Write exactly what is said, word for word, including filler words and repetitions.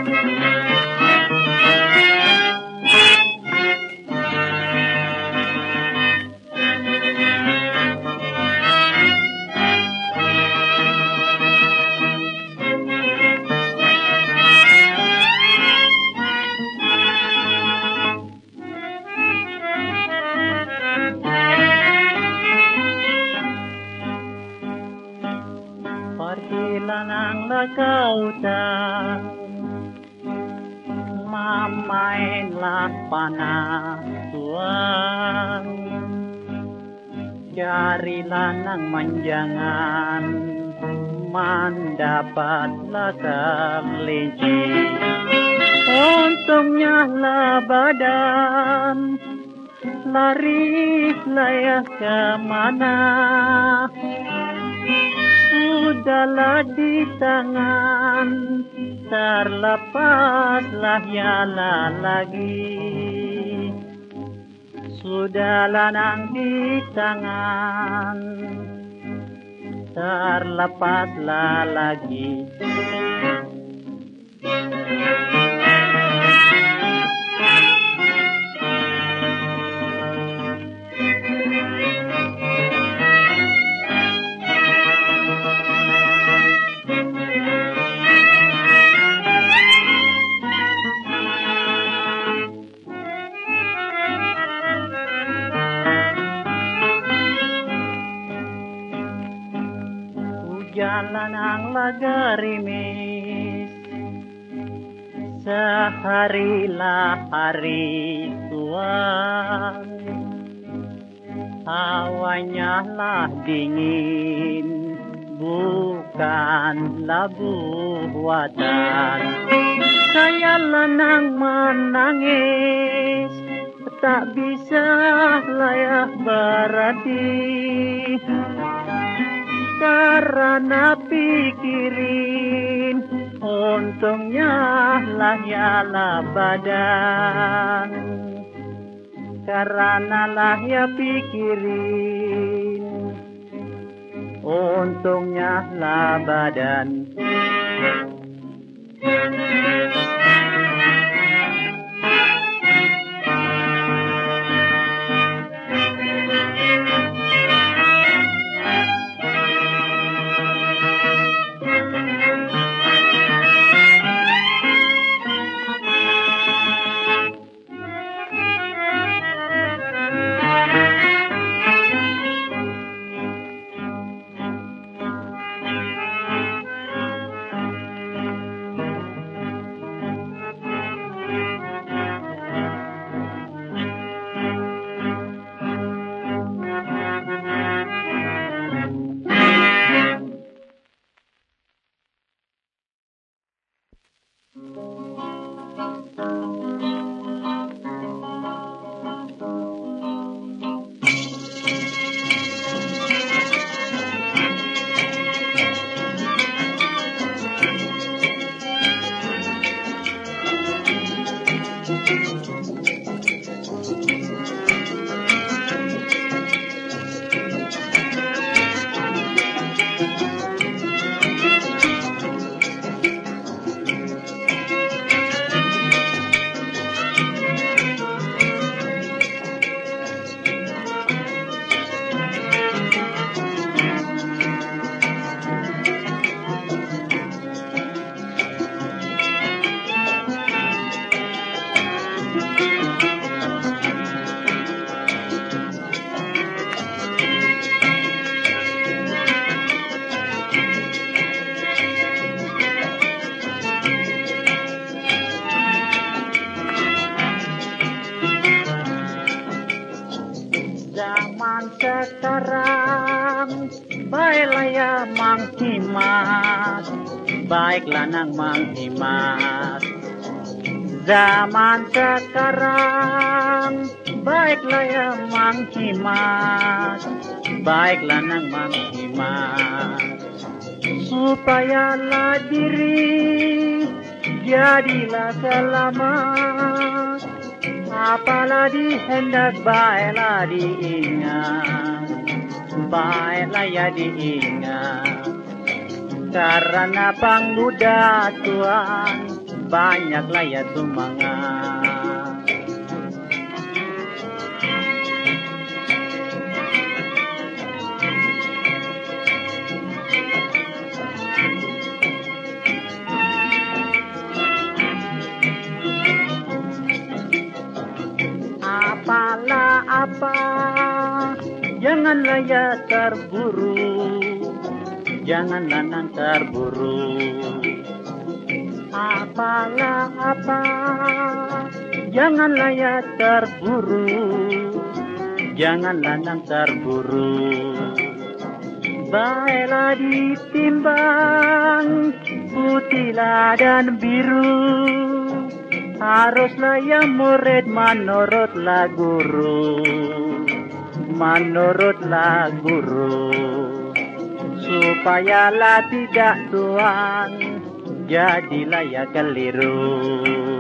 Kautan mamainlah panah tuan, carilah nang manjangan, mendapatlah kelinci. Untungnya lah badan, larilah ya kemana. Sudahlah di tangan, terlepaslah yalah lagi. Sudahlah nang di tangan, terlepaslah lagi. Jalan ang lagarimis, seharilah hari tuan, hawanya lah dingin, bukanlah buatan. Saya lenang menangis, tak bisa layak berhenti. Karena pikirin, untungnya lah yalah badan. Karena lah ya pikirin, untungnya lah badan. Sekarang baiklah ya menghimat, baiklah nang menghimat. Zaman sekarang baiklah ya menghimat, baiklah nang menghimat. Supayalah diri jadilah selamat, apalah dihendak baiklah diingat, baiklah ya diingat. Karena pangmuda Tuhan banyaklah ya semangat. Apalah apa, janganlah ya terburu, janganlah nan terburu. Apalah apa, janganlah ya terburu, janganlah nan terburu. Baiklah ditimbang putihlah dan biru, haruslah ya murid menurutlah guru, menurutlah guru. Supayalah tidak tuan, jadilah ya keliru.